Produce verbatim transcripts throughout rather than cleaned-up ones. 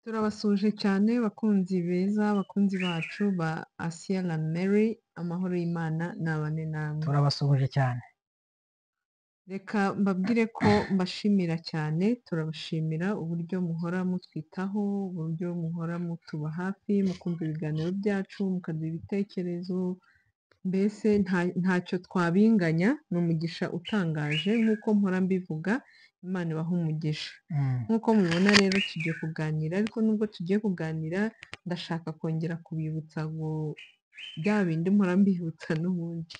Turabasuje cyane bakunzi beza, bakunzi bacu ba Asiya na Mary, amahoro y'Imana nabane namwe. turabasuhuje cyane. Reka mbabwire ko mbashimira cyane, turabashimira uburyo muhora mutwitaho, uburyo muhora mutuba hafi, mukumva ibiganiro byacu, mukaduha ibitekerezo, mbese ntacyo twabinganya, ni umugisha utangaje nk'uko mpora mbivuga, Imana ibahe umugisha. Nk'uko mubibona rero tugiye kuganira, ariko nubwo tugiye kuganira ndashaka kongera kubibutsa ngo bya bindi mpora mbibutsa n'ubundi,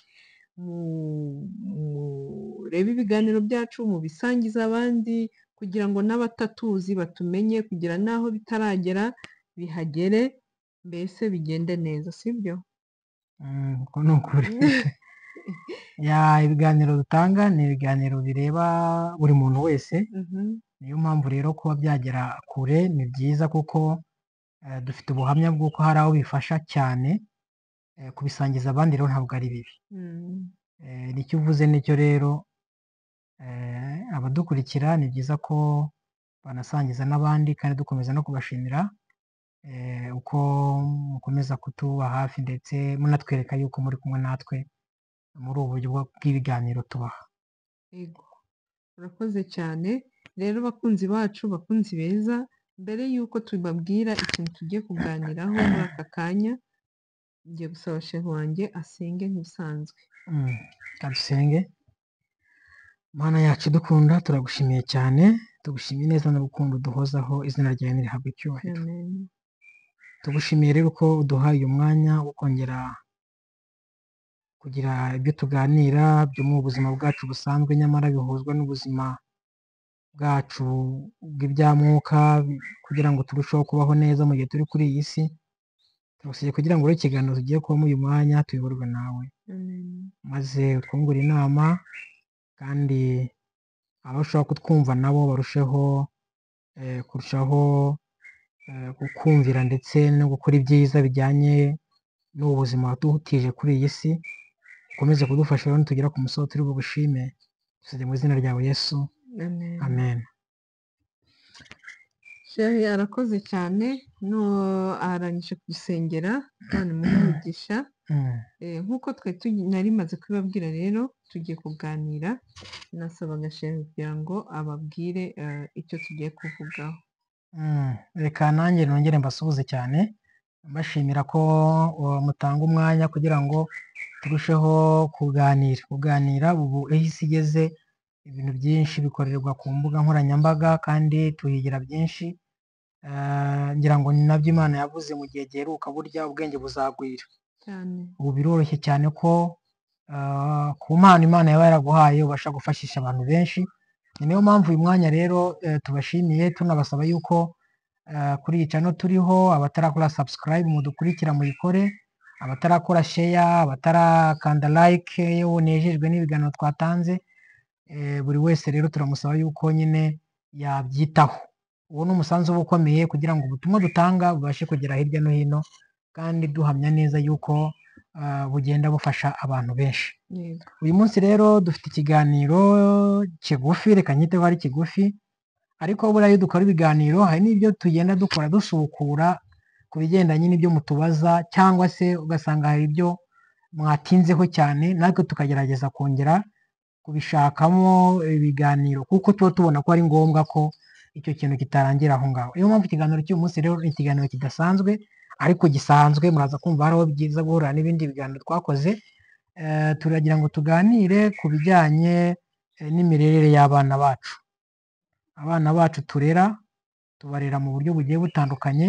murebe ibiganiro byacu, mubisangize abandi kugira ngo n'abatatuzi batumenye, kugira n'aho bitaragera bihagere, mbese bigende neza, sibyo? Uko ni ukuri. Ibiganiro dutanga ni ibiganiro bireba buri muntu wese, niyo mpamvu rero kuba byagera kure ni byiza kuko dufite ubuhamya bw'uko hari aho bifasha cyane, kubisangiza abandi rero ntabwo ari bibi. Nicyo uvuze nicyo rero, abadukurikira ni byiza ko banasangiza n'abandi kandi dukomeza no kubashimira uko mukomeza kutuba hafi ndetse munatwereka yuko muri kumwe natwe muri ubu buryo bw'ibiganiro tubaha. Yego, urakoze cyane. Rero bakunzi bacu, bakunzi beza, mbere y'uko tubabwira ikintu tugiye kuganiraho muri aka kanya, ngiye gusaba shehu wanjye asenge nk'ibisanzwe. Dusenge. Mana yacu dukunda, turagushimiye cyane, tugushimiye neza n'urukundo duhozaho, izina ryawe nirihabwe icyubahiro. Tugushimiye rero ko uduhaye uyu mwanya wo kongera kugira ibyo tuganira byo mu buzima bwacu busanzwe, nyamara bihuzwa n'ubuzima bwacu bw'ibya mwuka, kugira ngo turusheho kubaho neza mu gihe turi kuri iyi si. Turagusabye kugira ngo ikiganiro tugiye kubamo uyu mwanya tuyoborwe nawe, maze utwungure inama, kandi abashobora kutwumva nabo barusheho kurushaho kukumvira ndetse no gukora ibyiza bijyanye n'ubu buzima wadutije kuri iyi si. Ukomeze kudufasha rero nitugera ku musozo turi bugushime, dusabye mu izina ryawe Yesu, amen. Shehe arakoze cyane, no arangije kudusengera, Imana imuhe umugisha. Nk'uko twe nari maze kubibabwira rero tugiye kuganira, nasabaga shehe kugira ngo ababwire icyo tugiye kuvugaho. Reka nanjye nongere mbasuhuze cyane, mbashimira ko mutanga umwanya kugira ngo turusheho kuganira. Kuganira ubu aho isi igeze, ibintu byinshi bikorerwa ku mbuga nkoranyambaga kandi tuhigira byinshi. Ngira ngo ni nabyo Imana yavuze mu gihe giheruka, burya ubwenge buzagwira. Ubu biroroshye cyane ko ku mpano Imana yaba yaraguhaye ubasha gufashisha abantu benshi. Ni nayo mpamvu uyu mwanya rero tubashimiye, tunabasaba yuko kuri iyi channel turiho, abatarakora subscribe mudukurikira muyikore, abatarakora share, abatarakanda like yewe nejejwe n'ibiganiro twatanze, buri wese rero turamusaba yuko nyine yabyitaho. Uwo ni umusanzu uba ukomeye kugira ngo ubutumwa dutanga bubashe kugera hirya no hino, kandi duhamya neza yuko bugenda bufasha abantu benshi. Uyu munsi rero dufite ikiganiro kigufi, reka nyiteho ari kigufi, ariko buriya iyo dukora ibiganiro hari n'ibyo tugenda dukora dusukura ku bigendanye n'ibyo mutubaza, cyangwa se ugasanga hari ibyo mwatinzeho cyane, natwe tukagerageza kongera kubishakamo ibiganiro, kuko tuba tubona ko ari ngombwa ko icyo kintu kitarangira aho ngaho. Niyo mpamvu ikiganiro cy'uyu munsi rero ni ikiganiro kidasanzwe ariko gisanzwe, muraza kumva hariho byiza guhura n'ibindi biganiro twakoze. Turagira ngo tuganire ku bijyanye n'imirerere y'abana bacu. Abana bacu turera, tubarera mu buryo bugiye butandukanye,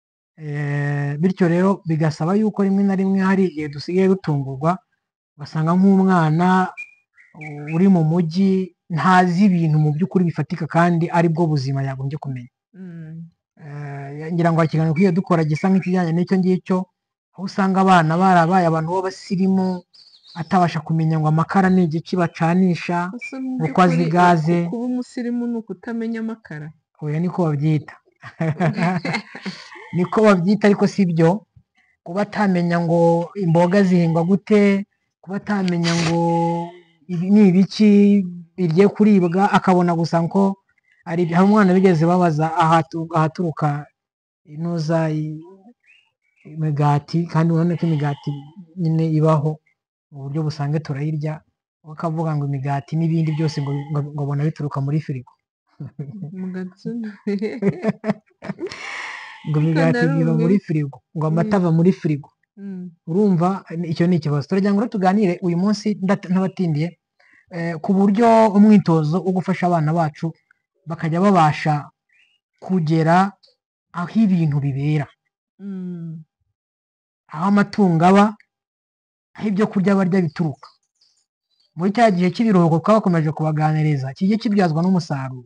bityo rero bigasaba yuko rimwe na rimwe hari igihe dusigaye dutungurwa, ugasanga nk'umwana uri mu mujyi ntazi ibintu mu by'ukuri bifatika kandi aribwo buzima yagombye kumenya. Ngira ngo ikiganiro tujye dukora gisa nk'ikijyanye n'icyo ngicyo, aho usanga abana barabaye abantu b'abasirimu, atabasha kumenya ngo amakara ni igiki bacanisha, uko azi gaze. Kuba umusirimu ni ukutamenya amakara? Oya, niko babyita. Niko babyita ariko si byo. Kuba atamenya ngo imboga zihingwa gute, kuba atamenya ngo ibi ni ibiki bigiye kuribwa, akabona gusa ko hari umwana bigeze babaza ahaturuka inoza i- imigati kandi urabona ko imigati nyine ibaho mu buryo busanzwe turayirya, bakavuga ngo imigati n'ibindi byose ngo ngo ngo babona bituruka muri firigo. mu gatsima Ngo ariko imigati biva narumiwe. muri firigo, ngo amata ava muri firigo. Mm. Urumva icyo ni ikibazo. Turagira ngo rero tuganire uyu munsi ndat- ntabatindiye eh, ku buryo umwitozo wo gufasha abana bacu bakajya babasha kugera aho ibintu bibera, Mm. aho amatungo aba, aho ibyo kurya barya bituruka. Muri cya gihe cy'ibiruhuko twabakomeje kubaganiriza kijye kibyazwa n'umusaruro.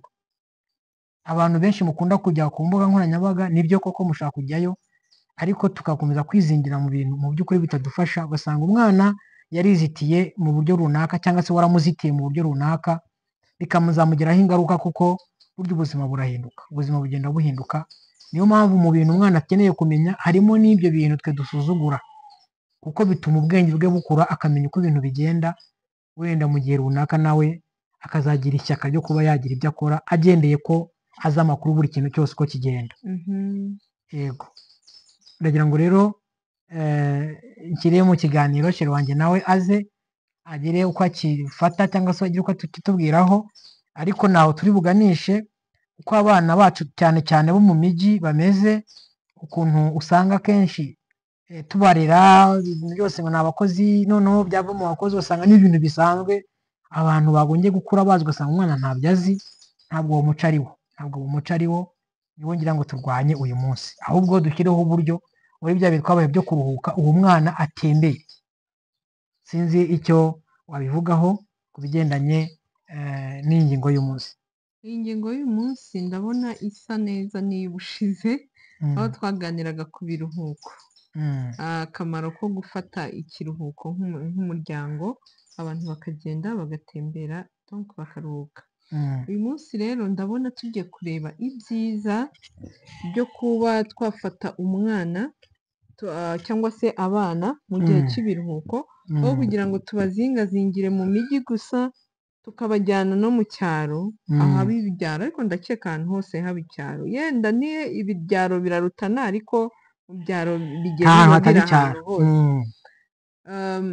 Abantu benshi mukunda kujya ku mbuga nkoranyambaga, nibyo koko mushaka kujyayo, ariko tugakomeza kwizingira mu bintu mu by'ukuri bitadufasha, ugasanga umwana yarizitiye mu buryo runaka cyangwa se waramuzitiye mu buryo runaka, bikamuzamugiraho ingaruka kuko burya ubuzima burahinduka, ubuzima bugenda buhinduka. Niyo mpamvu mu bintu umwana akeneye kumenya harimo n'ibyo bintu twe dusuzugura, kuko bituma ubwenge bwe bukura akamenya uko ibintu bigenda, wenda mu gihe runaka nawe akazagira ishyaka ryo kuba yagira ibyo akora agendeye ko azi amakuru buri kintu cyose uko kigenda. Mhm. Yego, ndagira ngo rero eh, nshyire mu kiganiro shere wanjye nawe aze agire uko akifata cyangwa se agire uko akitubwiraho, ariko ntaho turi buganishe uko abana bacu cyane cyane bo mu mijyi bameze, ukuntu usanga akenshi eh, tubarera ibintu byose ngo ni abakozi, noneho byava mu bakozi usanga ni ibintu bisanzwe abantu bagombye gukura bazi, ugasanga umwana ntabyo azi, ntabwo uwo muco ari wo, ntabwo uwo muco ari wo, niwo ngira ngo turwanye uyu munsi, ahubwo dushyireho uburyo muri bya bihe twabaye byo kuruhuka uwo mwana atembere. Sinzi icyo wabivugaho ku bigendanye eh, n'iyi ngingo y'umunsi. Iyi ngingo y'uyu munsi ndabona isa neza n'iy'ubushize, aho Mm, twaganiraga ku biruhuko. mm, Akamaro ko gufata ikiruhuko nk'umu- nk'umuryango, abantu bakagenda bagatembera donc bakaruhuka. mm, Uyu munsi rero ndabona tugiye kureba ibyiza byo kuba twafata umwana tu- ah, cyangwa se abana mu gihe mm, cy'ibiruhuko, aho mm, kugira ngo tubazingazingire mu mijyi gusa, tukabajyana no mu cyaro ahaba mm. ibyaro, ariko ndakeka ahantu hose haba icyaro, yenda ni ibyaro birarutana ariko mu byaro bigiye Nta hantu biba hatari biri ahantu icyaro. hose. Mm, Um,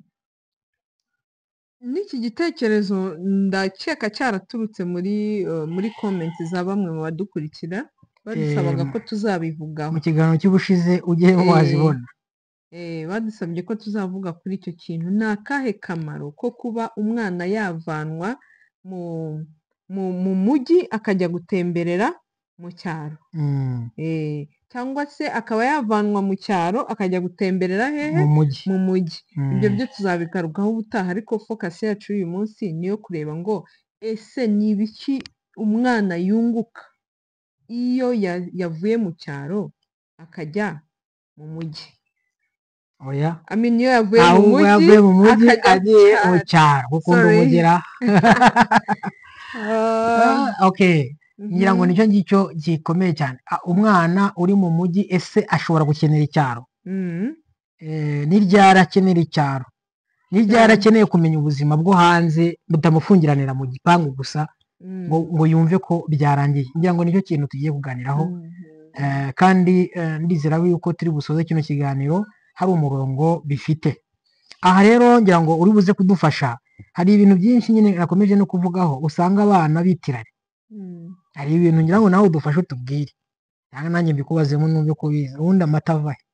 n'iki gitekerezo ndakeka cyaraturutse muri uh, muri comments za bamwe mu badukurikira badusabaga em, ko tuzabivugaho. mu kiganiro cy'ubushize ujye Eh, wazibona. eh, badusabye ko tuzavuga kuri icyo kintu. Ni akahe kamaro ko kuba umwana yavanwa mu mu mu mujyi akajya gutemberera mu cyaro? Mm, Eh, cyangwa se akaba yavanwa mu cyaro akajya gutemberera hehe? mu mujyi. Mu mujyi. Ibyo Mm, byo tuzabigarukaho ubutaha, ariko focus yacu y'uyu munsi ni iyo kureba ngo ese ni ibiki umwana yunguka iyo ya- yavuye mu cyaro akajya mu mujyi. oya, I mean, iyo yavuye mu ahubwo mujyi yavuye mu mujyi akajya mu agiye mu cyaro. cyaro gukunda Sorry. umugera. Um, Ah, okay, ngira ngo mhm, nicyo ngicyo gikomeye cyane. Ah, umwana uri mu mujyi ese ashobora gukenera icyaro? mhm, Eh, ni ryari akenera icyaro? Ni ryari cyane. akeneye kumenya ubuzima bwo hanze butamufungiranira mu gipangu gusa ngo Mm, ngo yumve ko byarangiye? Ngira ngo nicyo kintu tugiye kuganiraho. mhm, Eh, kandi eh, ndizera yuko turi busoze kino kiganiro hari umurongo bifite. Aha rero ngira ngo uri buze kudufasha, hari ibintu byinshi nyine nakomeje no kuvugaho usanga abana bitiranya. mm. Hari ibintu ngira ngo nawe udufashe utubwire, cyangwa nanjye mbikubazemo numve ko ubizi. Ubundi amata ava he?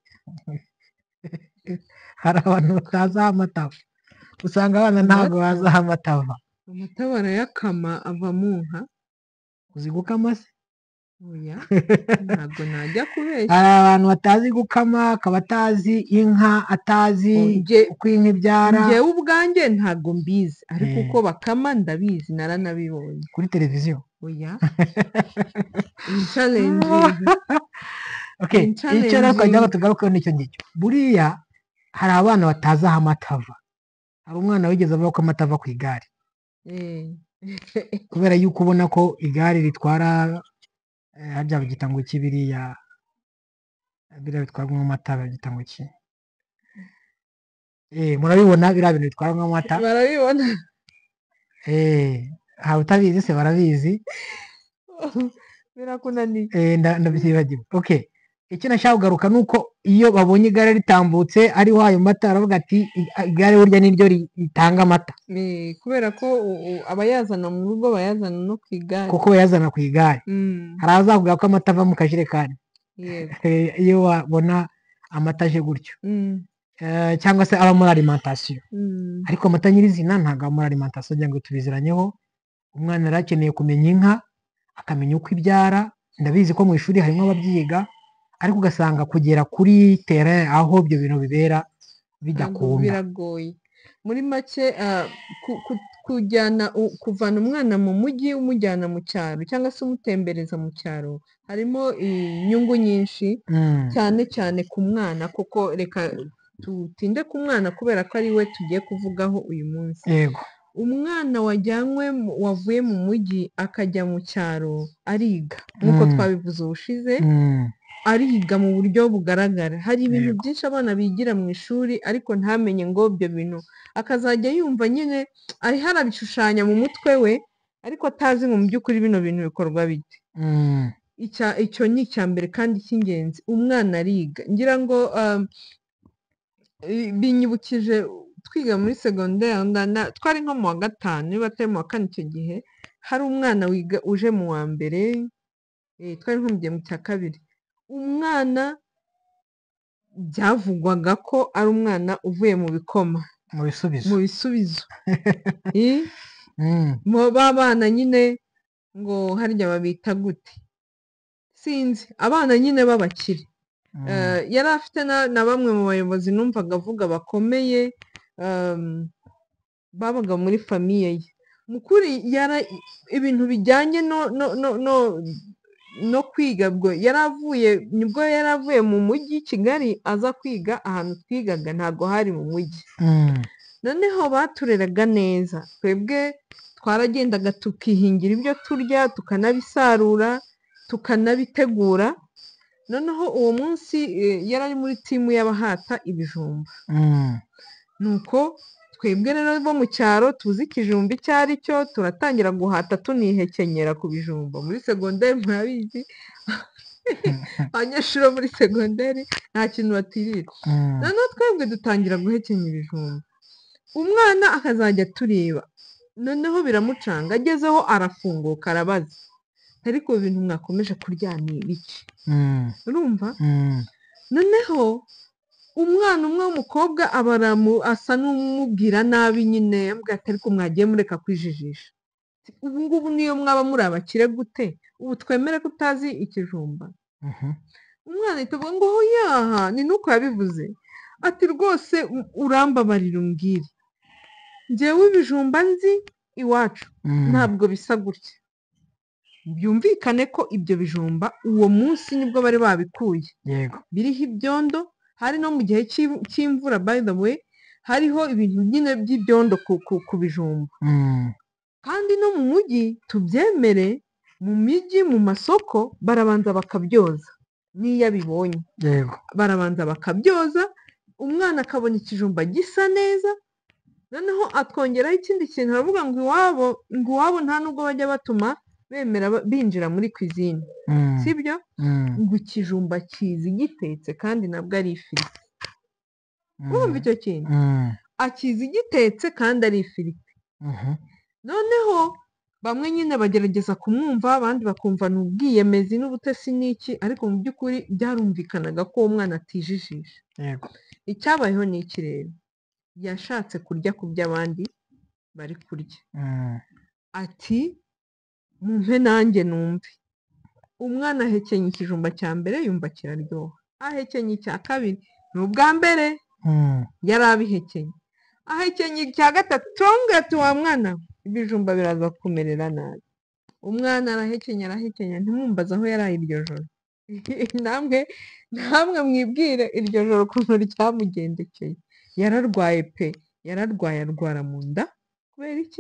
Hari abantu batazi aho amata ava, usanga abana ntabwo Amata? bazi aho amata ava. Amata barayakama ava mu nka. Uzi gukama se? Oya, ntabwo najya kubeshya. Hari abantu batazi gukama, akaba atazi inka, atazi Oh, nge- uko inka ibyara. Njyewe ubwanjye ntabwo mbizi, ariko Eh. uko bakama ndabizi, naranabibonye. Kuri televiziyo. Oya, iyi challenge. Okay, Ni icyo rero challenge. twajya ngo tugarukeho nicyo ngicyo. Buriya hari abana batazi aho amata ava. Hari umwana wigeze avuga ko amata ava ku igare, Eh. kubera yuko ubona ko igare ritwara eh, harya bagita ngo iki biriya biriya bitwarwamo amata bagita ngo iki? Eh, murabibona biriya bintu bitwarwamo amata? Barabibona. Eh, hari utabizi se? Barabizi. Birakunaniye. Eh, nda- ndabyibagiwe. Okay, icyo nashaka kugaruka ni uko iyo babonye igare ritambutse ariho ayo mata baravuga ati igare burya niryo ritanga amata. Eh, kubera ko u- u- abayazana mu rugo bayazana no ku igare. kuko bayazana ku igare. Mm, Hari abazavuga ko amata ava mu kajerekani yego. iyo wabona amata aje gutyo. Mm, Eh, cyangwa se aba muri alimentation. mm, Ariko amata nyirizina ntabwo aba muri alimentation kugira ngo tubiziranyeho. Umwana yari akeneye kumenya inka, akamenya uko ibyara. Ndabizi ko mu ishuri harimo ababyiga, ariko ugasanga kugera kuri terrain aho ibyo bintu bibera ntabwo bidakunda. biragoye. Muri make ah, ku- ku- kujyana u- kuvana umwana mu mujyi umujyana mu cyaro cyangwa se umutembereza mu cyaro harimo inyungu nyinshi, Mm, cyane cyane ku mwana, kuko reka tutinde ku mwana kubera ko ari we tugiye kuvugaho uyu munsi. yego. Umwana wajyanywe mu- wavuye mu mujyi akajya mu cyaro ariga nk'uko Mm, twabivuze ubushize, mm, ariga mu buryo bugaragara. Hari ibintu yego. byinshi abana bigira mu ishuri ariko ntamenye ngo ibyo bintu, akazajya yumva nyine ariho arabishushanya mu mutwe we ariko atazi ngo mu by'ukuri bino bintu bikorwa bite. Mm, Icya- icyo ni icya mbere kandi cy'ingenzi, umwana ariga. Ngira ngo um, i- binyibukije twiga muri segonderi, nda- na- twari nko mu wa gatanu niba atari mu wa kane icyo gihe, hari umwana wiga uje mu wa mbere, eh, twari nko mu gihembwe cya kabiri. Umwana byavugwaga ko ari umwana uvuye mu bikoma, mu bisubizo. mu bisubizo. Eh, Mm, mu ba bana nyine ngo harya babita gute sinzi, abana nyine b'abakire. mm, Eh, yari afite na, na bamwe mu bayobozi numvaga avuga bakomeye, um, babaga muri famiye ye. Mu kuri yara ibintu bijyanye no no no no no kwiga, bwo yari avuye nibwo yari avuye mu mujyi Kigali aza kwiga ahantu twigaga ntabwo hari mu mujyi. mm, Noneho batureraga neza, twebwe twaragendaga tukihingira ibyo turya, tukanabisarura, tukanabitegura. Noneho uwo munsi eh, yari ari muri timu y'abahata ibijumba. mm, Nuko twebwe rero bo mu cyaro tuzi ikijumba icyo ari cyo, turatangira guhata tunihekenyera ku bijumba. Muri segonderi murabizi abanyeshuri bo muri segonderi nta kintu batirira. mm, Noneho twebwe dutangira guhekenya ibijumba, umwana akazajya atureba, noneho biramucanga, agezeho arafunguka arabaza, ariko ibi bintu mwakomeje kurya ni ibiki? mm, Urumva? mm, Noneho umwana umwe w'umukobwa aba aramu- asa n'umubwira nabi nyine, yamubwira ati ariko mwagiye mureka kwijijisha, ubu ngubu niyo mwaba muri abakire gute, ubu twemere ko utazi ikijumba? mhm, Umwana ahita avuga ngo yaha ni nuko yabivuze, ati rwose u- urambabarira umbwire, njyewe ibijumba nzi iwacu mm, ntabwo bisa gutya. Byumvikane ko ibyo bijumba uwo munsi nibwo bari babikuye, yego. biriho ibyondo, hari no mu gihe cy'i- cy'imvura by the way, hariho ibintu nyine by'ibyondo ku, ku, ku bijumba. Mm, Kandi no mu mujyi tubyemere, mu mijyi mu masoko barabanza bakabyoza, n'iyo abibonye yego. barabanza bakabyoza, umwana akabona ikijumba gisa neza. Noneho atwongeraho ikindi kintu, aravuga ngo iwabo ngo iwabo nta nubwo bajya batuma bemera ba- binjira muri cuisine, Mm, sibyo? mm, Ngo ikijumba kizi gitetse kandi nabwo ari ifiriti. Urumva mm, icyo kintu? mm, Akizi gitetse kandi ari ifiriti. mhm, Noneho bamwe nyine bagerageza kumwumva, abandi bakumva ni ubwiyemezi n'ubutesi n'iki, ariko mu by'ukuri byarumvikanaga ko uwo mwana atijijisha. yego. Icyabayeho ni iki rero? Yashatse kurya ku byo abandi bari kurya, Mm, ati mumpe nanjye numve. Umwana ahekenya ikijumba cya mbere yumva kiraryoha, ahekenya icya kabiri, ni ubwa mbere mm, yari abihekenye, ahekenya icya gatatu, turamubwira ati wa mwana we, ibijumba biraza kumerera nabi. Umwana arahekenya arahekenya, ntimwumbaze aho yaraye iryo joro. namwe namwe mwibwire iryo joro ukuntu ryamugendekeye. Yararwaye pe, yararwaye arwara mu nda. Kubera iki?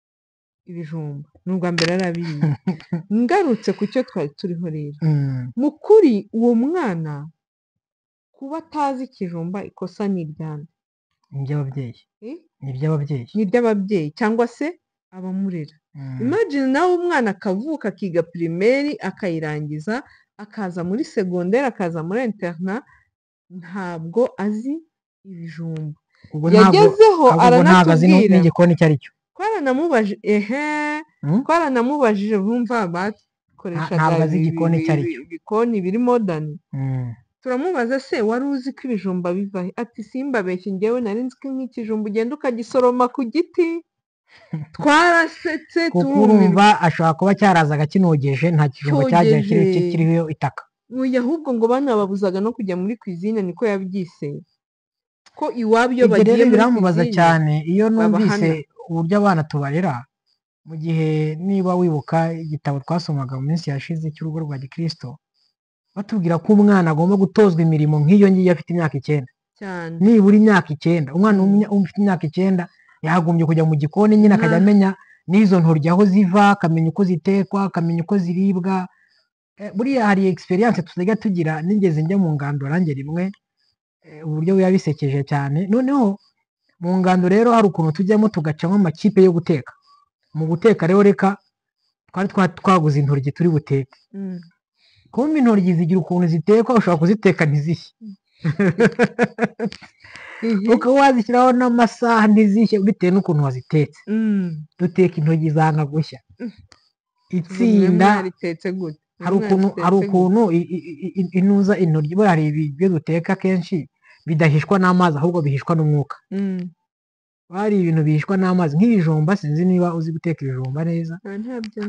Ibijumba. Ni ubwa mbere yarabiriye. Ngarutse ku cyo twari turiho rero, mm, mu kuri uwo mwana kuba atazi ikijumba ikosa ni iryande? ni iby'ababyeyi. Eh? Ni iby'ababyeyi. Ni iry'ababyeyi cyangwa se abamurera. Mm, Imagine nawe umwana akavuka akiga pirimeri akayirangiza, akaza muri segonderi akaza muri interna ntabwo azi ibijumba. ubwo ntabwo Yagezeho ubwo ntabwo azi nu- aranatubwira n'igikoni icyo ari cyo. twaranamubajije ehe Hmm? twaranamubajije bumva Nta- bakoreshaga ntabwo azi ibi- igikoni ibi- icyo ari ibi- cyo. ibikoni biri modani. Hmm. Turamubaza se wari uzi ko ibijumba biva he? Ati simbabeshye njyewe nari nzi ko nk'ikijumba ugenda ukagisoroma ku giti. Twarasetse kuko turumirwa. urumva ashobora kuba cyarazaga kinogeje nta kijumba cyagiye kiri- Cyogeje. kiriho itaka. Oya, ahubwo ngo banababuzaga no kujya muri cuisine niko yabyise. Ko iwabo iyo Ibyo bagiye rero muri birambabaza cuisine cyane iyo numvise babahana. uburyo abana tubarera, mu gihe niba wibuka igitabo twasomaga mu minsi yashize cy'urugo rwa gikristo, batubwira ko umwana agomba gutozwa imirimo nk'iyo ngiyo afite imyaka icyenda, cyane. nibura imyaka icyenda. Umwana Mm. w'umunya- ufite imyaka icyenda yagombye kujya mu gikoni nyine akajya Nka amenya n'izo ntoryi aho ziva, akamenya uko zitekwa, akamenya uko ziribwa. Eh, buriya hari experience tuzajya tugira, nigeze njya mu ngando range rimwe, eh, uburyo biba bisekeje cyane. Noneho mu ngando rero hari ukuntu tujyamo tugacamo amakipe yo guteka. Mu guteka rero reka twari twa- twaguze intoryi turi buteke. mm. Kumbe intoryi zigira ukuntu zitekwa, ushobora kuziteka ntizishye. Ihi. ukaba wazishyiraho n'amasaha ntizishye bitewe n'ukuntu wazitetse. Mm. Duteka intoryi zanga gushya. Ubwo mwe Itsinda mwaritetse gute? Mwe hari ukuntu hari mwaritetse gute? ukuntu i- i- i- i- inuza intoryi, buriya hari ibyo duteka kenshi bidahishwa n'amazi ahubwo bihishwa n'umwuka. Mm. Hari ibintu bihishwa n'amazi nk'ibijumba, sinzi niba uzi guteka ibijumba neza. Ah, ntabyo.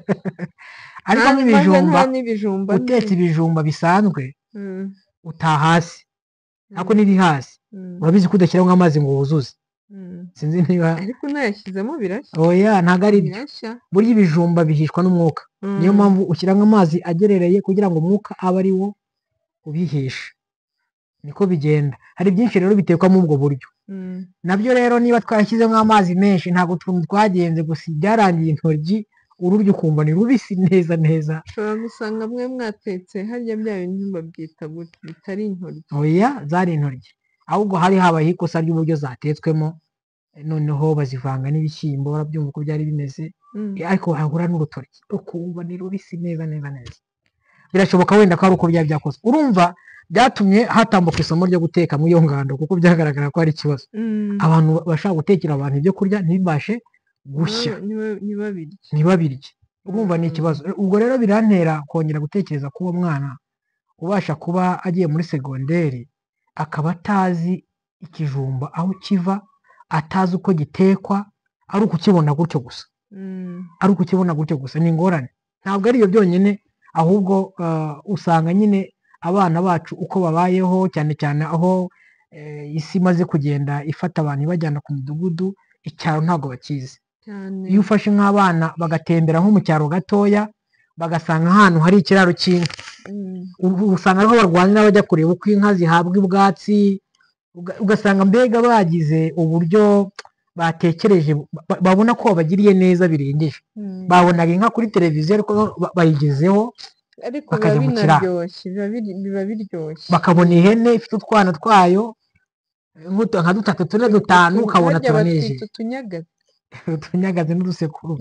Ariko Nta- maze nk'ibijumba, nta n'ibijumba utetse nzi. ibijumba bisanzwe Mm. utaha hasi, ariko Mm. n'iri hasi Mm. urabizi ko udashyiramo amazi ngo wuzuze. Mm. Sinzi niba Ariko unayashyizemo birashya. oya ntabwo ari byo. Birashya. Burya ibijumba bihishwa n'umwuka, niyo Mm. mpamvu ushyiramo amazi agerereye kugira ngo umwuka abe ari wo ubihisha. Niko bigenda. Hari byinshi rero bitekwa muri ubwo buryo. Mm. Nabyo rero niba twashyizemo amazi menshi ntabwo utuntu twagenze gusa byarangiye intoryi ururya ukumva ni rubisi neza neza. Ushobora gusanga mwe mwatetse harya bya bintu babyita gute bitari intoryi. Oya zari intoryi, ahubwo hari habayeho ikosa ry'uburyo zatetswemo, noneho bazivanga n'ibishyimbo, urabyumva uko byari bimeze. Mm. Eh, ariko wahura n'urutoryi ukumva ni rubisi neza neza neza. Birashoboka wenda ko ari uko byaba byakozwe. Urumva byatumye hatambuka isomo ryo guteka muri iyo ngando, kuko byagaragara ko hari ikibazo. Mm. Abantu bashaka gutekera abantu ibyo kurya ntibibashe gushya, Niba- niba- ntibabirye. ntibabirye. Urumva ni Mm. ikibazo. Ubwo rero birantera kongera gutekereza ko uwo mwana ubasha kuba agiye muri segonderi akaba atazi ikijumba aho kiva, atazi uko gitekwa, ari ukukibona gutyo gusa. Mm. ari ukukibona gutyo gusa ni ingorane. Ntabwo ari iyo byonyine, ahubwo uh, usanga nyine abana bacu uko babayeho, cyane cyane aho eh, isi imaze kugenda ifata abantu ibajyana ku midugudu, icyaro ntabwo bakizi. Cyane. Iyo ufashe nk'abana bagatembera nko mu cyaro gatoya, bagasanga ahantu hari ikiraro cy'inka, Mm. ubu usanga ariho barwanira bajya kureba uko inka zihabwa ubwatsi, uga- ugasanga mbega bagize uburyo batekereje, ba- babona ko babagiriye neza birengeje. Mm. Babonaga inka kuri televiziyo ariko ba- bayigezeho, Ariko biba bakajya mu kiraro. binaryoshye biba biri- biba biryoshye. bakabona ihene ifite utwana twayo nk'utu- nka dutatu tune dutanu, ukabona Harya batwita turanejeje. utunyagazi. utunyagaze n'udusekuru.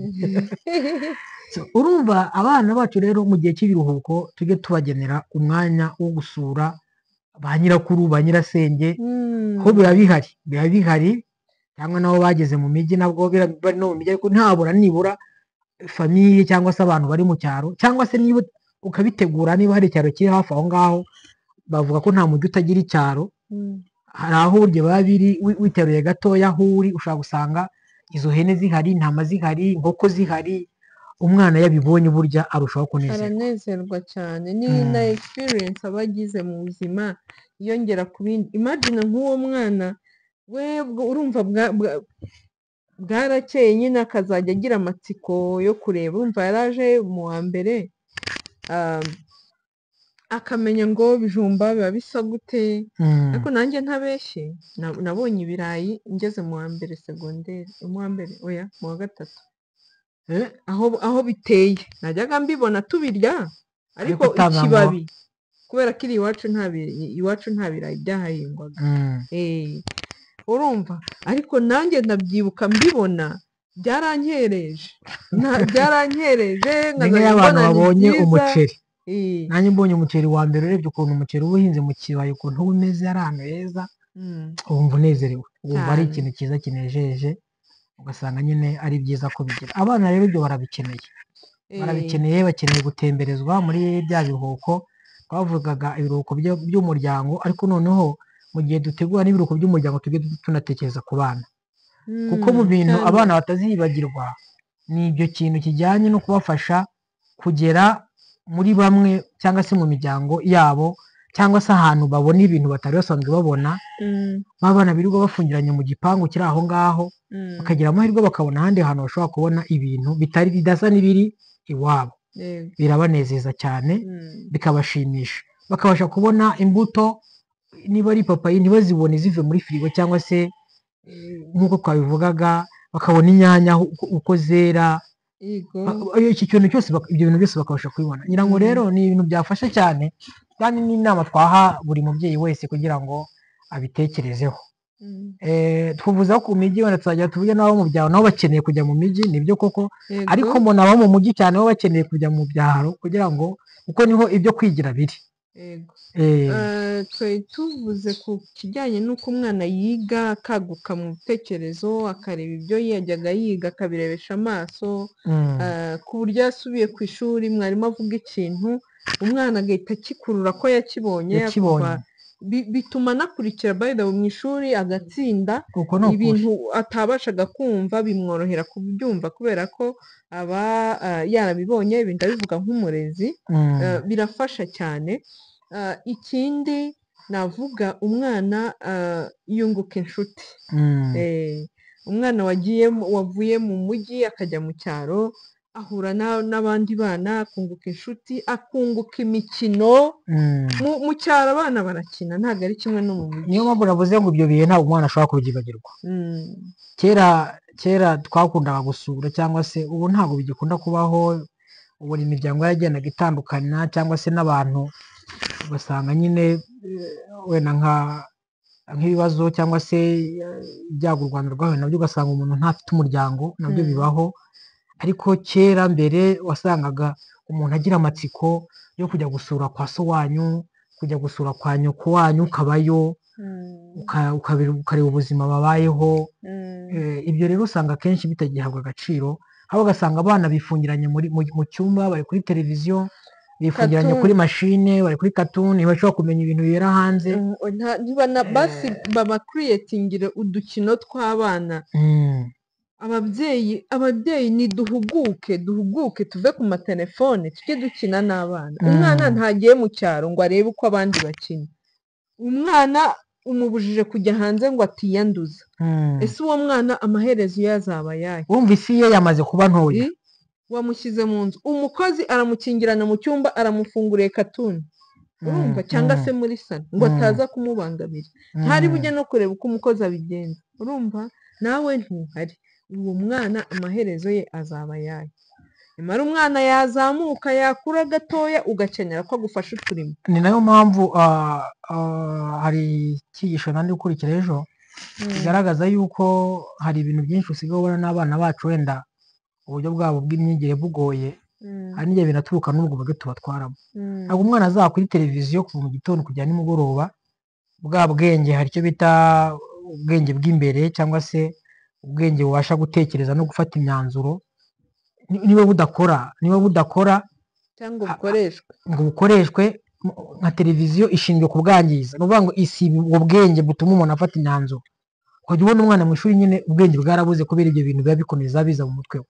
So, urumva abana bacu rero mu gihe cy'ibiruhuko tujye tubagenera umwanya wo gusura ba nyirakuru, ba nyirasenge, Mm. ho biba bihari biba bihari cyangwa nabo bageze mu mijyi, nabwo bira- bari no mu mijyi, ariko ntabura nibura famiye cyangwa se abantu bari mu cyaro, cyangwa se niba ukabitegura, niba hari icyaro kiri hafi aho ngaho, bavuga ko nta mujyi utagira icyaro. Mm. Hari aho burya biba biri, wi- witeruye gatoya aho uri ushobora gusanga izo hene zihari, intama zihari, inkoko zihari. Umwana yabibonye burya arushaho kunezerwa. aranezerwa cyane. Ni Mm. na experience aba agize mu buzima yongera ku bindi. Imagine nk'uwo mwana we bwo- urumva bwa- bwa- bwarakeye nyine akazajya agira amatsiko yo kureba. Urumva yaraje mu wa mbere um, akamenya ngo bijumba biba bisa gute. Mm. Ariko nanjye ntabeshye na- nabonye ibirayi ngeze mu wa mbere segonderi, mu wa mbere oya mu wa gatatu. Eh, aho aho biteye najyaga mbibona tubirya, ariko ariko utavuga ngo ikibabi kubera ko iri iwacu nta bi- iwacu nta birayi byahahingwaga. mm, Eh, urumva, ariko nanjye ndabyibuka mbibona byarankereje, Na- byarankereje ni nkazajya nk'abantu mbona ni babonye byiza. umuceri. Eh, nanjye mbonye umuceri wa mbere urebye ukuntu umuceri uba uhinze mu kibaya ukuntu uba umeze ari ahantu heza mm, wumva unezerewe wumva ari cyane. ikintu cyiza kinejeje ugasanga nyine ari byiza ko bigira abana rero ibyo barabikeneye Eh, barabikeneye bakeneye gutemberezwa muri bya biruhuko twavugaga ibiruhuko byo- by'umuryango ariko noneho mu gihe dutegura n'ibiruhuko by'umuryango tujye tunatekereza ku bana kuko mu mm, bintu cyane. abana batazibagirwa ni ibyo kintu kijyanye no kubafasha kugera muri bamwe cyangwa se mu miryango yabo cyangwa se ahantu babona ibintu batari basanzwe babona Mm, ba bana birirwa bafungiranye mu gipangu kiri aho ngaho mm, bakagira amahirwe bakabona ahandi hantu bashobora kubona ibintu bitari bidasa n'ibiri iwabo yego. birabanezeza cyane Mm, bikabashimisha bakabasha kubona imbuto niba ari ipapayi ntibazibone zive muri firigo cyangwa se eh, nk'uko twabivugaga bakabona inyanya uko uko zera yego. ba- iki kintu cyose bak- ibyo bintu byose bakabasha kubibona ngira ngo Mm, rero ni ibintu byafasha cyane kandi n'inama twaha buri mubyeyi wese kugira ngo abitekerezeho mm, Eh, twifuza ko ku mijyi wenda tuzajya tuvuge n'abo mu byaro nabo bakeneye kujya mu mijyi nibyo koko ariko yego. mbona abo mu mujyi cyane bo bakeneye kujya mu byaro kugira ngo kuko niho ibyo kwigira biri Yego. Eh, Eh, twari tuvuze ku kijyanye n'uko umwana yiga akaguka mu bitekerezo akareba ibyo yajyaga yiga akabirebesha amaso, mm, eh, ku buryo yasubiye ku ishuri mwarimu avuga ikintu umwana agahita akikurura ko yakibonye yakibonye akumva bi- bituma anakurikira by the way mu ishuri agatsinda uko ni ukuri ibintu atabashaga kumva bimworohera kubyumva kubera ko aba eh, yarabibonye ibintu abivuga nk'umurezi. Mm, Eh, birafasha cyane. Eh, ikindi navuga umwana eh, yunguka inshuti. mm, Eh, umwana wagiye mu- wavuye mu mujyi akajya mu cyaro ahura na- n'abandi bana akunguka inshuti akunguka imikino. mm. Mu, mu cyaro abana barakina ntabwo ari kimwe no mu mujyi. niyo mpamvu navuze ngo ibyo bihe ntabwo umwana ashobora kubyibagirwa Mm, kera kera twakundaga gusura cyangwa se ubu ntabwo bigikunda kubaho ubu imiryango yaragendaga itandukana cyangwa se n'abantu ugasanga nyine eh, wenda nka nk'ibibazo cyangwa se eh, ibyago u Rwanda rwahuye nabyo ugasanga umuntu ntafite umuryango nabyo Mm. bibaho ariko kera mbere wasangaga umuntu agira amatsiko yo kujya gusura kwa so wanyu kujya gusura kwa nyoko wanyu ukabayo mm, uka- ukabira- ukareba ubuzima babayeho mm, Eh, ibyo rero usanga akenshi bitagihabwa agaciro aho ugasanga abana bifungiranye muri mu mu cyumba bari kuri televiziyo bifungiranye kuri Cartoon. mashine bari kuri katuni ntibashobora kumenya ibintu bibera hanze Mm, nta- ntibana basi Eh, baba creatingire udukino tw'abana. mm, Ababyeyi ababyeyi niduhuguke duhuguke tuve ku matelefone tujye dukina n'abana. Umwana mm, ntagiye mu cyaro ngo arebe uko abandi bakina. Umwana umubujije kujya hanze ngo atiyanduza. mm. Ese uwo mwana amaherezo iyo azaba ayahe? wumva isi ye yamaze kuba ntoya I? Wamushyize mu nzu umukozi aramukingirana mu cyumba aramufunguriye katuni urumva Mm, cyangwa mm, se muri salo ngo mm, ataza kumubangamira ntari mm. bujye no kureba uko umukozi abigenza urumva nawe ntuhari uwo mwana amaherezo ye azaba ayahe? nyamara umwana yazamuka yakura gatoya ugakenera ko agufasha uturimo. ni nayo mpamvu ah, ah, hari icyigisho nandi gukurikira ejo Mm, kigaragaza yuko hari ibintu byinshi usigaye ubona n'abana bacu wenda uburyo bwabo bw'imyigire bugoye mm, hari n'igihe binaturuka n'ubwo buryo tubatwaramo mm, ntabwo umwana azaba kuri televiziyo kuva mu gitondo kugera nimugoroba bwa bwenge hari icyo bita ubwenge bw'imbere cyangwa se ubwenge bubasha gutekereza no gufata imyanzuro ni- niba budakora niba budakora cyangwa a- a- bukoreshwa. ngo bukoreshwe mu- nka televiziyo ishinzwe kubwangiza ni ukuvuga ngo isiba ubwo bwenge butuma umuntu afata imyanzuro ukajya ubona umwana mu ishuri nyine ubwenge bwarabuze kubera ibyo bintu biba bikomeza biza mu mutwe we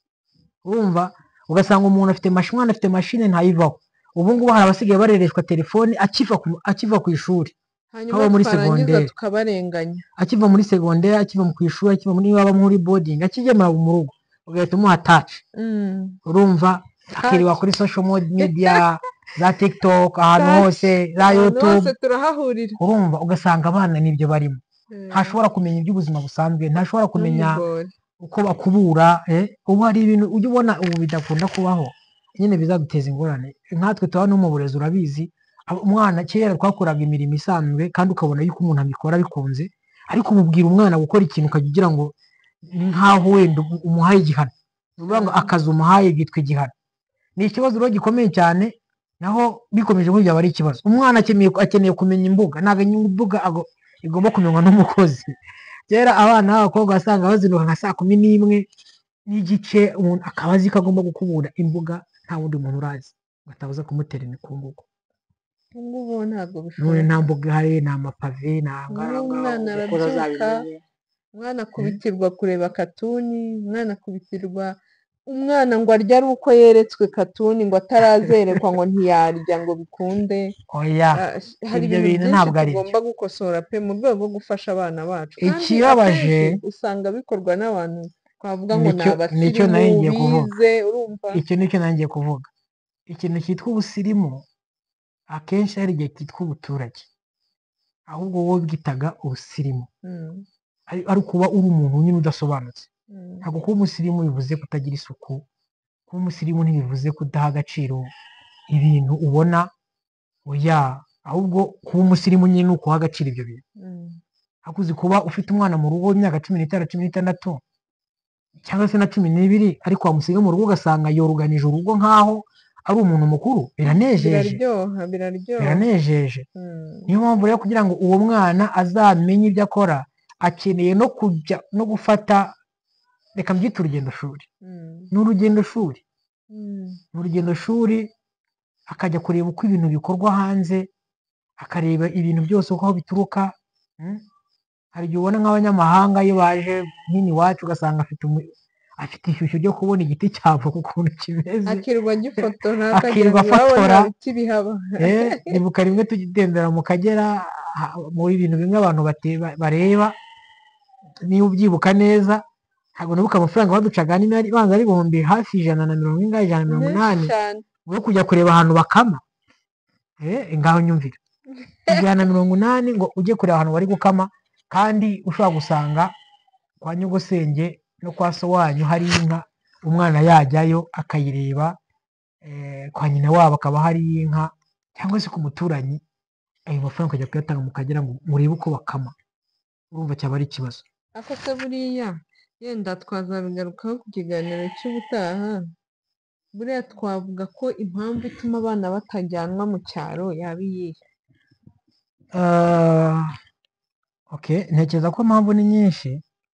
urumva ugasanga umuntu afite mashini umwana afite mashine ntayivaho ubu ngubu hari abasigaye barereshwa telefoni akiva ku, akiva ku ishuri hanyuma haba muri twarangiza segonderi tukabarenganya. akiva muri segonderi akiva ku ishuri akiva muri waba muri boarding akigemura mu rugo ugahita umuha touch Mm, urumva akiriwa touch. kuri social media za tiktok ahantu Touch. hose za Ahantu youtube hose turahahurira. urumva ugasanga abana nibyo barimo Eh, ntashobora kumenya iby'ubuzima busanzwe ntashobora kumenya n'umugore. uko bakubura eh, ubu hari ibintu ujya ubona ubu bidakunda kubaho nyine bizaguteza ingorane nkatwe tuba no mu burezi urabizi aba- umwana kera twakoraga imirimo isanzwe kandi ukabona yuko umuntu abikora bikunze ariko umubwira umwana gukora ikintu ukajya ugira ngo ni nkaho wenda umu- umuhaye igihano ni ukuvuga ngo Mm, akazi umuhaye byitwa igihano ni ikibazo rero gikomeye cyane naho bikomeje gutyo byaba ari ikibazo. Umwana akeneye akeneye kumenya imbuga, ntabwo imbuga ago- igomba kumenywa n'umukozi. Kera abana b'abakobwa wasanga bazinduka nka saa kumi n'imwe n'igice, umuntu akaba azi ko agomba gukubura imbuga nta wundi muntu urazi ngo atabuza kumutera imikungugu. ubu ngubu ntabwo None bishoboka. nta mbuga ihari, ni amapave, ni ahangaha Ubu ngaha umwana umukozi arabyuka, azabimenye. umwana akubitirwa kureba katuni, umwana akubitirwa, umwana ngo arya ari uko yeretswe katuni, ngo atarazerekwa ngo ntiyarya ngo bikunde. Oya, Ah, hari ibyo ibintu bintu byinshi ntabwo ari byo. tugomba gukosora pe mu rwego rwo gufasha abana bacu, kandi Ikibabaje akenshi usanga bikorwa n'abantu twavuga ngo ni nicyo nicyo abasirimu nari ngiye kuvuga. bize, urumva. Icyo nicyo nari ngiye kuvuga. Ikintu cyitwa ubusirimu akenshi hari igihe cyitwa ubuturage, ahubwo wowe bwitaga ubusirimu Mm, ari ari ukuba uri umuntu nyine udasobanutse. mm, Ntabwo kuba umusirimu bivuze kutagira isuku, kuba umusirimu ntibivuze kudaha agaciro ibintu ubona, oya, ahubwo kuba umusirimu nyine ni ukuha agaciro ibyo bintu. mm, Ariko uzi kuba ufite umwana mu rugo w'imyaka cumi n'itanu, cumi n'itandatu cyangwa se na cumi n'ibiri, ariko wamusiga mu rugo ugasanga yoruganije urugo nk'aho ari umuntu mukuru, biranejeje, biraryoha biraryoha. biranejeje. Mm, Niyo mpamvu rero kugira ngo uwo mwana azamenye ibyo akora, akeneye no kujya no gufata, reka mbyite urugendo shuri. mm, Ni urugendo shuri, mm, ni urugendo shuri, akajya kureba uko ibintu bikorwa hanze, akareba ibintu byose uko aho bituruka. mm. Hari igihe ubona nk'abanyamahanga iyo baje nk'ino iwacu ugasanga afite umu- afite ishyushyu ryo kubona igiti cy'avoka ukuntu kimeze, akirwa agifotora akagira akirirwa ngo iwabo afotora. nta biti bihaba. Eh, ndibuka rimwe tugendera mu Kagera, ha- muri bintu bimwe abantu bate- ba- bareba, niba ubyibuka neza, ntabwo nibuka amafaranga baducaga, niba ari- banza ari ibihumbi hafi ijana na mirongo ingahe, ijana na mirongo Menshi inani, cyane. wo kujya kureba ahantu bakama. Eh, ngaho nyumvira, ijana na mirongo inani ngo ujye kureba ahantu bari gukama, kandi ushobora gusanga kwa nyogosenge no kwa so wanyu hari inka, umwana yajyayo akayireba, eh, kwa nyina wabo akaba hari inka, cyangwa se ku muturanyi, ayo mafaranga ukajya kuyatanga mu Kagera ngo murebe uko bakama. Urumva cyaba ari ikibazo. Ako se buriya yenda twazabigarukaho ku kiganiro cy'ubutaha, buriya twavuga ko impamvu ituma abana batajyanwa mu cyaro yaba iyihe? Ah, okay, ntekereza ko impamvu ni nyinshi,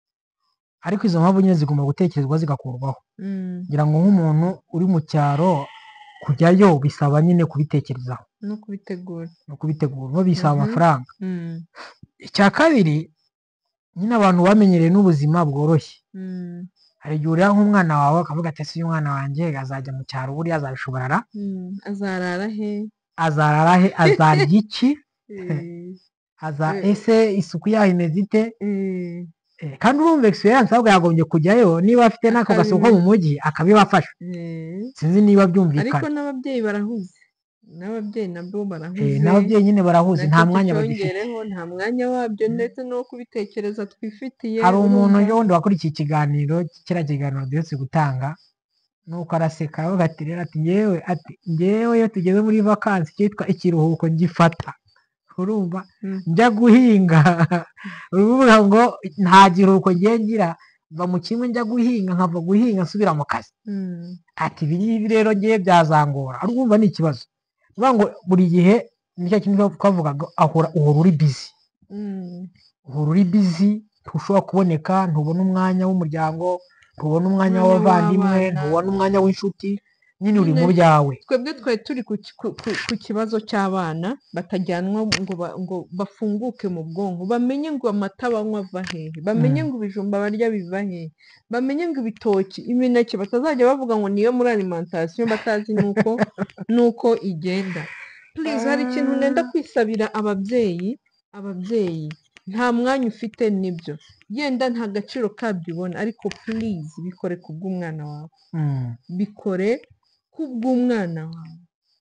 ariko izo mpamvu nyine zigomba gutekerezwa zigakurwaho. Mm, Ngira ngo nk'umuntu uri mu cyaro kujyayo bisaba nyine kubitekerezaho no kubitegura. no kubitegura, no bisaba Mhm. amafaranga. Mm, Icya kabiri, nyine abantu bamenyereye n'ubuzima bworoshye. mm, Hari igihe ureba nk'umwana wawe akavuga ati ese uyu mwana wanjye azajya mu cyaro buriya azabishobora ra? mm. Azarara he? Azarara he? Azarya iki? Eh, Aza eh, ese isuku yaho imeze ite? eh, Eh, kandi urumva experience ahubwo yagombye kujyayo, niba afite n'ako gasoko ko mu mujyi akabibafasha. eh. Sinzi niba Ariko byumvikana. n'ababyeyi barahuze, n'ababyeyi nabo Eh, barahuze, n'ababyeyi nyine barahuze, nta nacyo mwanya bagifite. tucyongereho, nta mwanya wabyo ndetse no kubitekereza twifitiye, Hari umuntu urumva. ejo bundi wakurikiye ikiganiro, kiriya kiganiro duherutse gutanga, nuko araseka aravuga ati rero ati ngewe ati ngewe iyo tugeze muri vakansi cyitwa ikiruhuko ngifata, urumva, Mm, njya guhinga. Uruvuga ngo nta kiruhuko ngiye ngira, mva mu kimwe njya guhinga, nkava guhinga nsubira mu kazi. mm, Ati ibi ngibi rero ngewe byazangora, urumva ni ikibazo. Uvuga ngo buri gihe nicyo kintu twavugaga, ahora uhora uri busy, mm. uhora uri busy, ntushobora kuboneka, ntubona umwanya w'umuryango, ntubona umwanya Umwanya w'abavandimwe, w'abana. ntubona umwanya w'inshuti, nyine uri mu Nyine byawe. twebwe twari turi ku, ki- ku, ku, ku kibazo cy'abana batajyanwa ngo, ba, ngo bafunguke mu bwonko, bamenye ngo amata banywa ava hehe, bamenye Mm. ngo ibijumba barya biva hehe, bamenye ngo ibitoki, imineke batazajya bavuga ngo niyo muri alimentation batazi nuko nuko igenda. Please, hari ikintu nenda kwisabira ababyeyi, ababyeyi nta mwanya ufite nibyo, yenda nta gaciro kabyo ubona, ariko please bikore kubw'umwana wawe, Mm. bikore kubw'umwana wawe,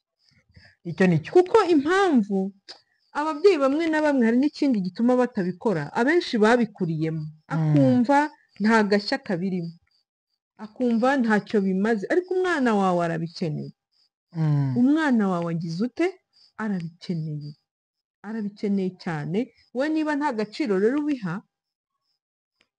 Icyo nicyo. kuko impamvu ababyeyi bamwe na bamwe hari n'ikindi gituma batabikora, abenshi babikuriyemo, akumva nta gashya kabirimo, akumva ntacyo bimaze, ariko umwana wawe arabikeneye. Mm. Umwana wawe agize ute? Arabikeneye, arabikeneye cyane. We niba nta gaciro rero ubiha,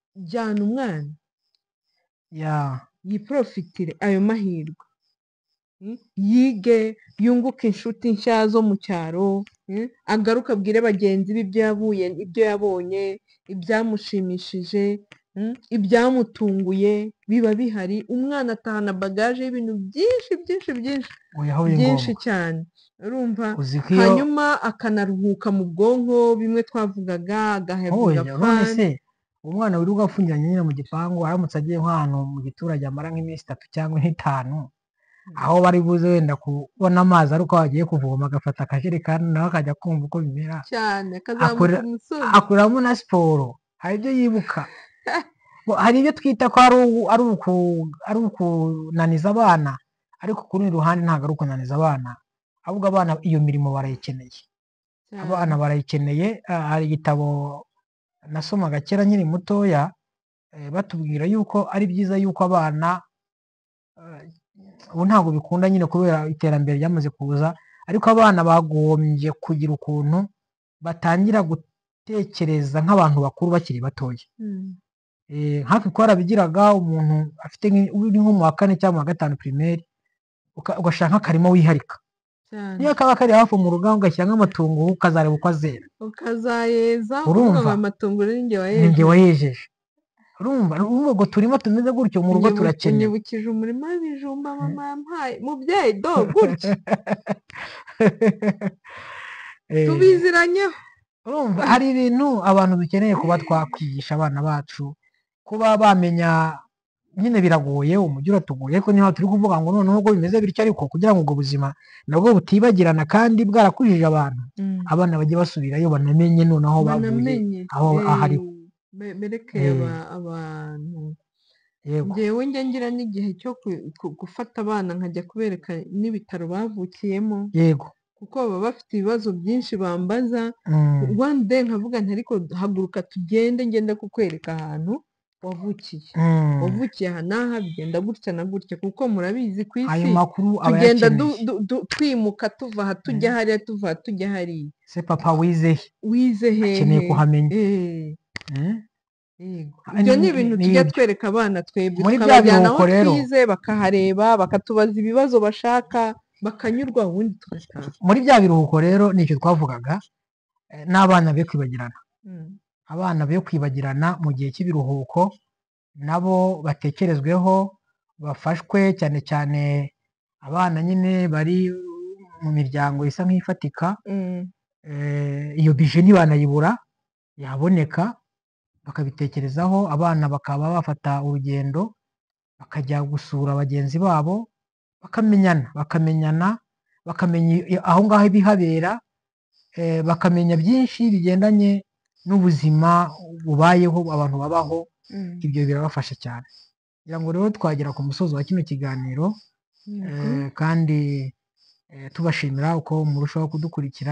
jyana umwana Yeah. yiprofitire ayo mahirwe. mm, yige yunguke inshuti nshya zo mu cyaro, mm, agaruke abwire bagenzi be ibyo yabuye ibyo yabonye, ibyamushimishije, mm, ibyamutunguye biba bihari, umwana atahana bagaje y'ibintu byinshi byinshi byinshi oya aho biri byinshi ngombwa cyane, urumva, uzi ko iyo hanyuma akanaruhuka mu bwonko bimwe twavugaga, agahabwa oya none agafani. se umwana wirirwa afungiranye nyine mu gipangu aramutse agiye nk'ahantu mu giturage amara nk'iminsi itatu cyangwa nk'itanu, aho bari buze wenda kubona amazi ari uko bagiye kuvoma, agafata akajerekani nawe akajya kumva uko bimera, cyane akazamuka akorera umusozi. akoreramo na siporo, hari ibyo yibuka. Bo, hari ibyo twita ko ari ugu- ari uku- ari ukunaniza abana, ariko ku rundi ruhande ntabwo ari ukunaniza abana, ahubwo abana iyo mirimo barayikeneye, abana cyane barayikeneye. Ah, hari igitabo nasomaga kera nkiri mutoya, eh, batubwira yuko ari byiza yuko abana, ubu ntabwo bikunda nyine kubera iterambere ryamaze kuza, ariko abana bagombye kugira ukuntu batangira gutekereza nk'abantu bakuru bakiri batoya. Mm, Eh, hafi twarabigiraga, umuntu afite nk'i- uri nko mu wa kane cyangwa mu wa gatanu pirimeri, uka- ugashaka nk'akarima wiharika, cyane niyo kaba kari hafi mu rugo ugashyira nk'amatunguru ukazareba uko azera, ukazayeza ukavuga ngo urumva aya matunguru ni njye ni njye wayejeje. wayejeje, urumva urumva ubwo turima tumeze gutyo mu rugo Unyibu- turakenewe. unyibukije umurima w'ibijumba mama yampaye mubyeyi do gutya Eh, tubiziranyeho. urumva hari ibintu abantu dukeneye kuba twakwigisha abana bacu, kuba bamenya. Nyine biragoye, umujyi uratugoye, ariko niba turi kuvuga ngo noneho ubwo bimeze bityo, ariko kugira ngo ubwo buzima nabwo butibagirana kandi bwarakujije abantu, Mm, abana bajye basubirayo banamenye noneho aho bavuye, banamenye aho ahariho. eh, be- berekeye Eh, aba- abantu. yego Njyewe njya ngira n'igihe cyo ku- ku- gufata abana nkajya kubereka n'ibitaro bavukiyemo, yego. kuko baba bafite ibibazo byinshi bambaza. Mm, One day nkavuga nti ariko haguruka tugende ngenda kukwereka ahantu wavukiye, mm. wavukiye aha n'aha bigenda gutya na gutya, kuko murabizi ku ayo isi makuru aba tugenda du- yakeneye. du- du- twimuka tuva aha tujya hariya tuva aha tujya hariya. Se papa wize he? Wize akeneye hehe? kuhamenya. Eh, Mm. yego. Ah, Ibyo ni- ni ni- ibintu ni tujya ibyo. twereka abana twebwe, Muri bya tukabajyana aho biruhuko rero, twize bakahareba, bakatubaza ibibazo bashaka, bakanyurwa ubundi tugataha. muri bya biruhuko rero nicyo twavugaga, eh, n'abana be kwibagirana, Mm, abana be kwibagirana mu gihe cy'ibiruhuko, nabo batekerezweho, bafashwe, cyane cyane abana nyine bari mu miryango isa nk'ifatika. mm, Eh, iyo bije ntibanayibura, yaboneka, bakabitekerezaho, abana bakaba bafata urugendo bakajya gusura bagenzi babo, bakamenyana bakamenyana bakamenya i- aho ngaho ibihabera, eh, bakamenya byinshi bigendanye n'ubuzima bubayeho abantu babaho. mm, Ibyo birabafasha cyane. Kugira ngo rero twagera ku musozo wa kino kiganiro, yego. eh, kandi eh, tubashimira uko murushaho kudukurikira,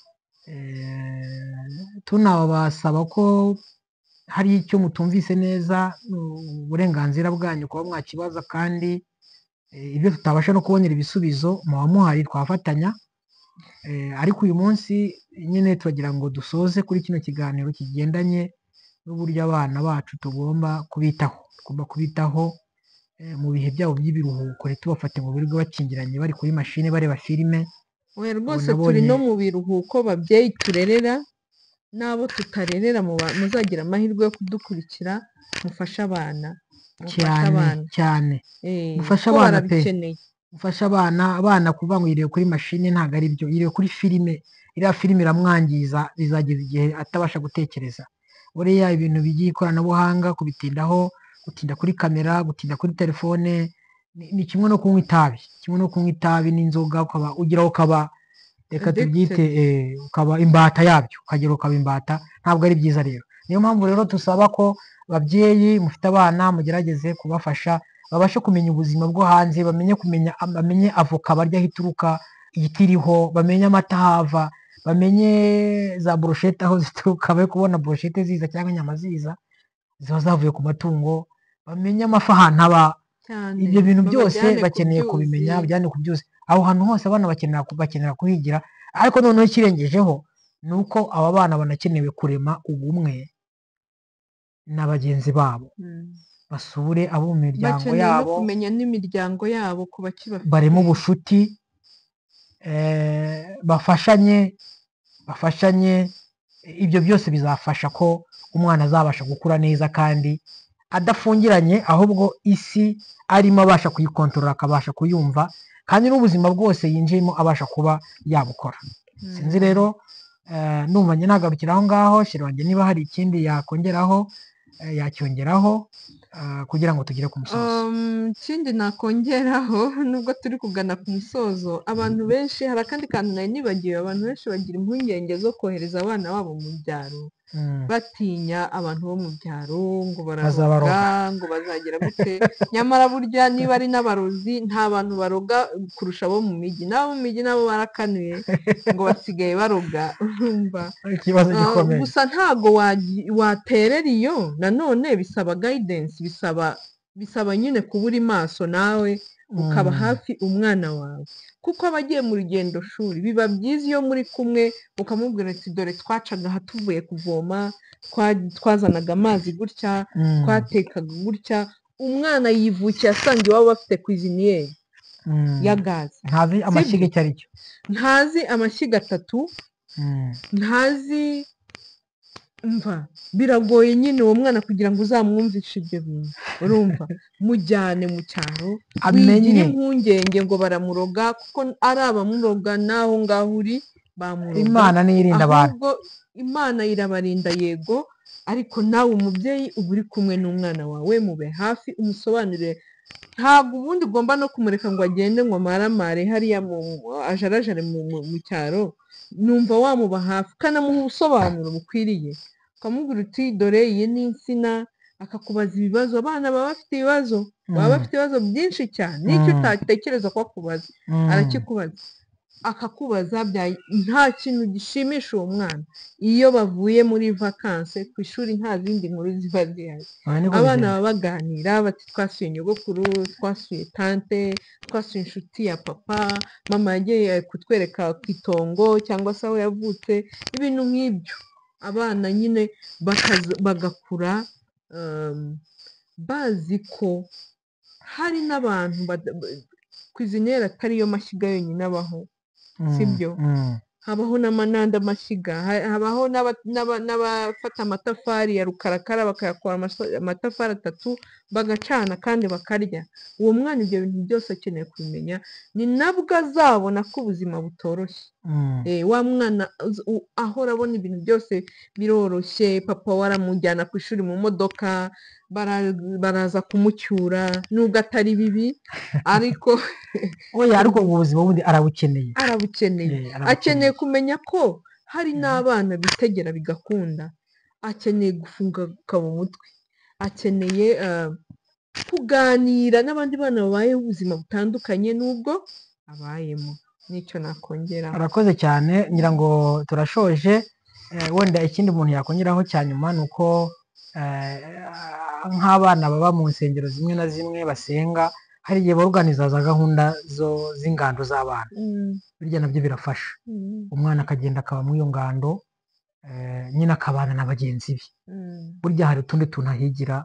eh, tunabasaba ko hari icyo mutumvise neza, mm, uburenganzira bwanyu kuba mwakibaza, kandi eh, ibyo tutabasha no kubonera ibisubizo muba muhari twafatanya. Eh, ariko uyu munsi nyine turagira ngo dusoze kuri kino kiganiro kigendanye n'uburyo abana bacu tugomba kubitaho, tugomba kubitaho eh, mu bihe byabo by'ibiruhuko, ntitubafate ngo birirwe bakingiranye bari kuri mashine bareba filime. Oya Ubu rwose turi nabonye no mu biruhuko, babyeyi turerera n'abo tutarerera, muba- muzagira amahirwe yo kudukurikira, mufashe abana, mufashe cyane abana, cyane, eh, mufashe kuko abana pe, barabikeneye. mufashe abana. Abana kuvuga ngo yiriwe kuri mashine ntabwo ari byo, yiriwe kuri filime, iriya filime iramwangiza, bizageza igihe atabasha gutekereza. Buriya ibintu by'ikoranabuhanga kubitindaho, gutinda kuri kamera, gutinda kuri telefone, ni, ni kimwe no kunywa itabi, kimwe no kunywa itabi n'inzoga, ukaba ugeraho ukaba, reka tubyite, Addicted. eh, ukaba imbata yabyo, ukagera ukaba imbata, ntabwo ari byiza rero. Niyo mpamvu rero dusaba ko babyeyi mufite abana mugerageze kubafasha, babashe kumenya ubuzima bwo hanze, bamenye kumenya bamenye avoka barya aho ituruka, ihita iriho, bamenye amata ahava, bamenye za burushete aho zituruka, bari kubona burushete ziza cyangwa inyama ziza ziba zavuye ku matungo, bamenye amafi ahantu aba. Cyane Ibyo bintu byose babajyane ku bakeneye byuzi. kubimenya, bijyane ku byuzi, aho hantu hose abana bakenera bakenera kuhigira. Ariko noneho ikirengejeho ni uko aba bana banakenewe kurema ubumwe na bagenzi babo, Mm. basure abo mu miryango bakeneye no yabo, kumenya n'imiryango yabo ku bakibafite. bareme ubucuti, eh, bafashanye bafashanye ibyo byose bizafasha ko umwana azabasha gukura neza kandi adafungiranye, ahubwo isi arimo abasha kuyikontorora, akabasha kuyumva, kandi n'ubuzima bwose yinjiyemo abasha kuba yabukora. Sinzi rero, eh, numva njye nagarukira aho ngaho. Sheri wanjye niba hari ikindi yakongeraho, eh, yacyongeraho, eh, kugira ngo tugere ku musozo. Um, ikindi nakongeraho nubwo turi kugana ku musozo, abantu benshi, hari akandi kantu nari nibagiwe, abantu benshi bagira impungenge zo kohereza abana babo mu byaro, Mm. batinya abantu bo mu byaro ngo bararoga, Bazabaroga. ngo bazagira gute. Nyamara burya niba ari n'abarozi, nta bantu baroga kurusha abo mu mijyi. N'abo mu mijyi nabo barakanuye ngo basigaye baroga, urumva. Ikibazo Ah, gikomeye. gusa ntago wagi- waterera iyo, nanone bisaba guidance, bisaba bisaba nyine kuba uri maso nawe ukaba Mm. hafi umwana wawe, kuko aba agiye mu rugendo shuri. Biba byiza iyo muri kumwe ukamubwira ati dore twacaga aha tuvuye kuvoma, twa- twazanaga amazi gutya, Mm. twatekaga gutya. Umwana yivukiye asanga iwabo bafite kwiziniyeri Mm. ya gaze, Ntazi amashyiga sibyo? icyo ari cyo. Ntazi amashyiga atatu, Mm. ntazi, umva biragoye nyine uwo mwana kugira ngo uzamwumvishe ibyo bintu, urumva. Mujyane mu cyaro, wigira Amenye. impungenge ngo baramuroga, kuko ari abamuroga naho ngaho uri bamuroga, Imana niyo irinda abantu. ahubwo Imana irabarinda, yego, ariko nawe umubyeyi uba uri kumwe n'umwana wawe, mube hafi, umusobanurire. Ntabwo ubundi ugomba no kumureka ngo agende ngo amaramare hariya mu ajarajare mu, mu, mu cyaro. Numva wamuba hafi ukanamuha ubusobanuro bukwiriye, ukamubwira uti dore iyi ni insina, akakubaza ibibazo. Abana baba bafite ibibazo, baba Mm. bafite ibibazo byinshi cyane, n'icyo Mm. utatekereza ko akubaza Mm. arakikubaza, akakubaza bya- nta kintu gishimisha uwo mwana. Iyo bavuye muri vakanse ku ishuri nta zindi nkuru ziba zihari, Oya, niko abana bigenda. baba baganira bati twasuye nyogokuru, twasuye tante, twasuye inshuti ya papa, mama yagiye kutwereka ku itongo cyangwa se aho yavutse, ibintu nk'ibyo. Abana nyine bakaza- bagakura um, bazi ko hari n'abantu bada- ba- kwiziniyeri atari yo mashyiga yonyine abaho, Mm. sibyo? Mm. Habaho n'amananda mashyiga, ha- habaho n'aba- n'aba- n'abafata amatafari ya rukarakara bakayakora amasa- amatafari atatu bagacana kandi bakarya. Uwo mwana ibyo bintu byose akeneye kubimenya, ni nabwo azabona ko ubuzima butoroshye. Mm. Eh, wa mwana uz- u- ahora abona ibintu byose biroroshye, papa we aramujyana ku ishuri mu modoka, bara- baraza kumucyura, nubwo atari bibi ariko Oya, ariko ubwo buzima bundi arabukeneye. arabukeneye. Eh, arabukeneye. Akeneye kumenya ko hari n'abana bitegera bigakunda. Akeneye gufunguka mu mutwe, akeneye eh, kuganira n'abandi bana babayeho ubuzima butandukanye n'ubwo abayemo. Nicyo nakongeraho. Urakoze cyane, ngira ngo turashoje. Eh, wenda ikindi umuntu yakongeraho cya nyuma ni uko eh, nk'abana baba mu nsengero zimwe na zimwe basenga, hari igihe baruganiza za gahunda zo z'ingando z'abana. Mm, Birya nabyo birafasha. mm, Umwana akagenda akaba muri iyo ngando, eh, nyine akabana na bagenzi be. mm. Burya hari utundi tuntu ahigira,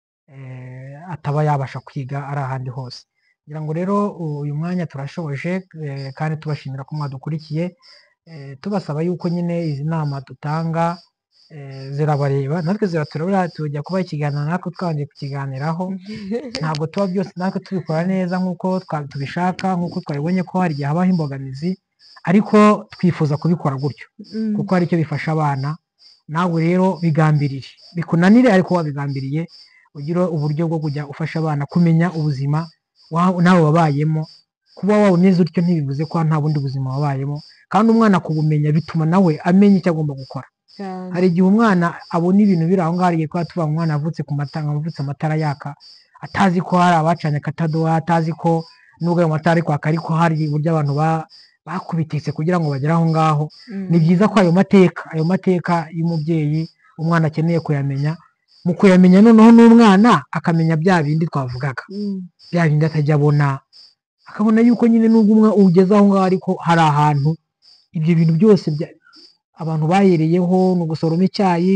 eh, ataba yabasha kwiga ari ahandi hose. Ngira ngo rero uyu mwanya turashoje, eh, kandi tubashimira ko mwadukurikiye, eh, tubasaba yuko nyine izi nama dutanga eh, zirabareba, natwe ziratureba, tujya kuba ikiganiro natwe twabanje kukiganiraho. Ntabwo tuba byose natwe tubikora neza nk'uko twa- tubishaka, nk'uko twabibonye ko hari igihe habaho imbogamizi, ariko twifuza kubikora gutyo Mm, kuko hari icyo bifasha abana. Nawe rero bigambirire, bikunanire ariko wabigambiriye, ugire uburyo bwo kujya ufasha abana kumenya ubuzima wa- nawe wabayemo. Kuba waba umeze utyo ntibivuze ko nta bundi buzima wabayemo, kandi umwana kubumenya bituma nawe amenya icyo agomba gukora. cyane. Hari igihe umwana abona ibintu biri aho ngaho, hari igihe kuba tuvuga ngo umwana yavutse ku matara, avutse amatara yaka, atazi ko hari abacanye akatadoha, atazi ko nubwo ayo matara ari kwaka ariko hari uburyo abantu ba- bakubititse kugira ngo bagere aho ngaho. Mm, Ni byiza ko ayo mateka ayo mateka y'umubyeyi umwana akeneye kuyamenya. Mu kuyamenya noneho n'umwana akamenya bya bindi twavugaga, mm, bya bindi atajya abona, akabona yuko nyine nubwo umwe ugeze aho ngaho ariko hari ahantu ibyo bintu byose bya- abantu bahereyeho ni ugusoroma icyayi,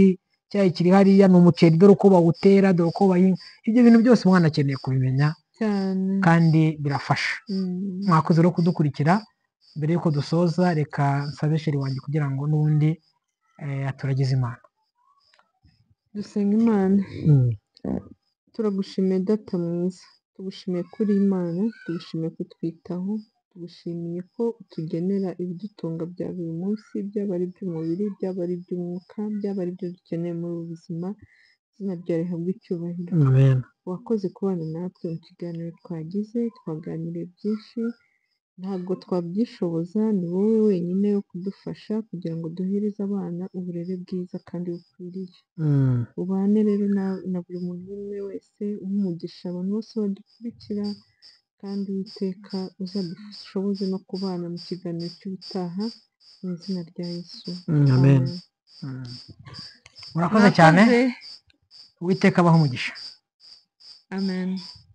icyayi kiri hariya, ni umuceri dore uko bawutera, dore uko bahinga, ibyo bintu byose umwana akeneye kubimenya cyane. kandi birafasha. Mm. Mwakoze rero kudukurikira, mbere y'uko dusoza reka nsabe sheri wanjye kugira ngo n'ubundi eh, aturagize Imana. Dusenga Imana. Mm. Turagushimiye data mwiza, tugushimiye ko uri Imana, tugushimiye kutwitaho, tugushimiye ko utugenera ibidutunga bya buri munsi, byaba ari iby'umubiri, byaba ari iby'umwuka, byaba ari ibyo dukeneye muri ubu buzima, izina ryawe rihabwe icyubahiro. Amen. Wakoze kubana natwe mu kiganiro twagize, twaganiriye byinshi, ntabwo twabyishoboza, ni wowe wenyine wo kudufasha kugira ngo duhereze abana uburere bwiza kandi bukwiriye. Mm. Ubane rero na, na buri muntu umwe wese, umugisha abantu bose badukurikira, kandi Uwiteka uzadushoboze no kubana mu kiganiro cy'ubutaha, mu izina rya Yesu. Mm, amen. Amen. Mm. Murakoze cyane, Mwakoze. Uwiteka abahe umugisha. Amen.